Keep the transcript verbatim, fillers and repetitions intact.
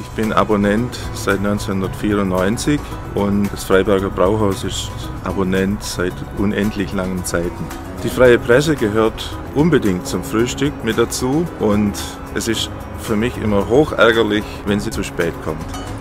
Ich bin Abonnent seit neunzehnhundertvierundneunzig und das Freiberger Brauhaus ist Abonnent seit unendlich langen Zeiten. Die Freie Presse gehört unbedingt zum Frühstück mit dazu und es ist für mich immer hoch ärgerlich, wenn sie zu spät kommt.